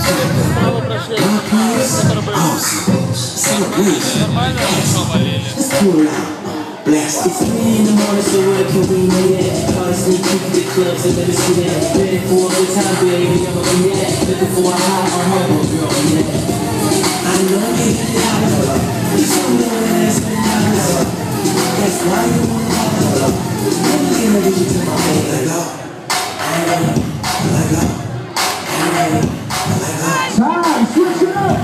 Blast. It's 3 in the morning, so where can we meet at? Try to sneak peek the clubs and let me see that. Ready for a good time, baby, I'ma be that. Looking for a high or humble girl, yeah. I know you get it out of her. You told me when I asked me how to her. That's why you want to call her. Let me introduce you to my baby. Let go. Let go. Let go. Time, switch it up.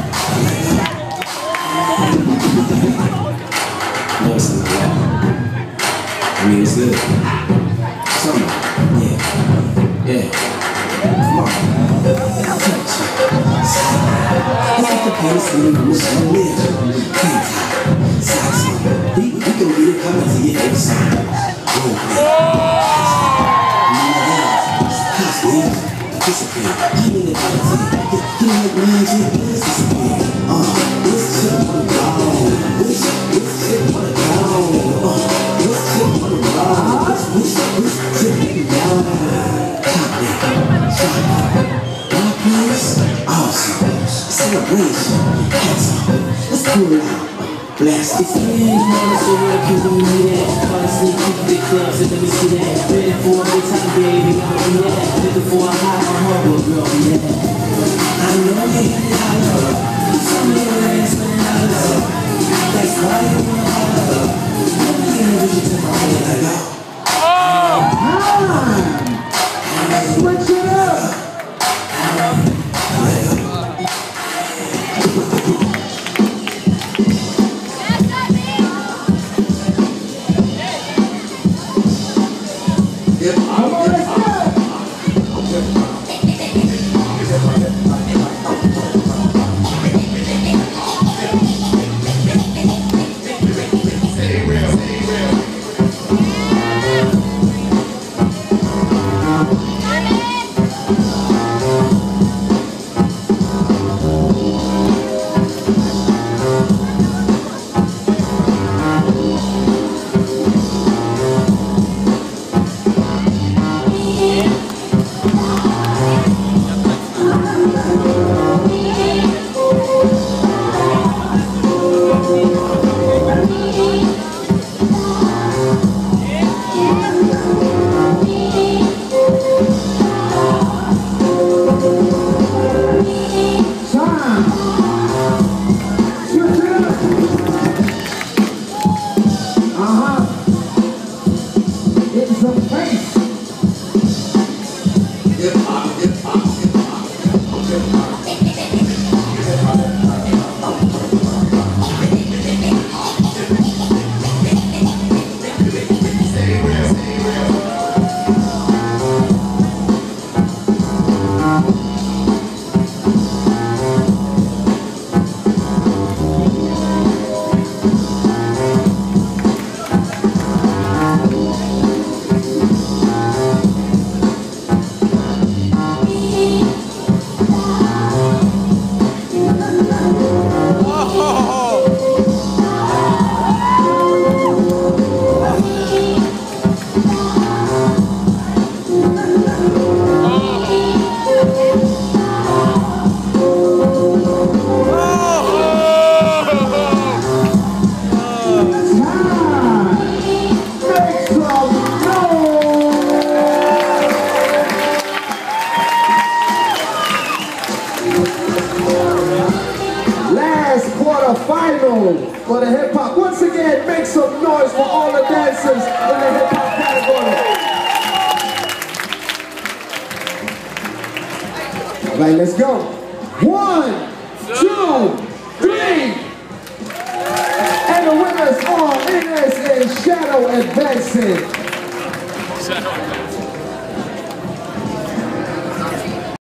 Listen, I mean, it's good. Summer, yeah. Come on. I'll touch you. It's like the place when you wish you live. Can't tie. Socks on. We gon' get it coming to your head, son. Participate. I'm in the party. You like magic, let's disappear. This shit on the ground. This shit on the ground. This shit on the ground. This shit down. Top it. Shot it. My place, awesome. Celebration. Hats off. Let's pull it out. Blast. It's 3 in the morning, so where can we meet at? Try to sneak peek the clubs and let me see that. Ready for a good time, baby, I'ma be that. Looking for a high or humble girl, yeah. I know you get it out of her. You told me when I asked me how to her. That's why you want to call her. Let me introduce you to my baby. Let go. Switch it up. Final for the hip hop. Once again, make some noise for all the dancers in the hip hop category. All right, let's go. 1, 2, 3. And the winners are Ines and Shadow advancing.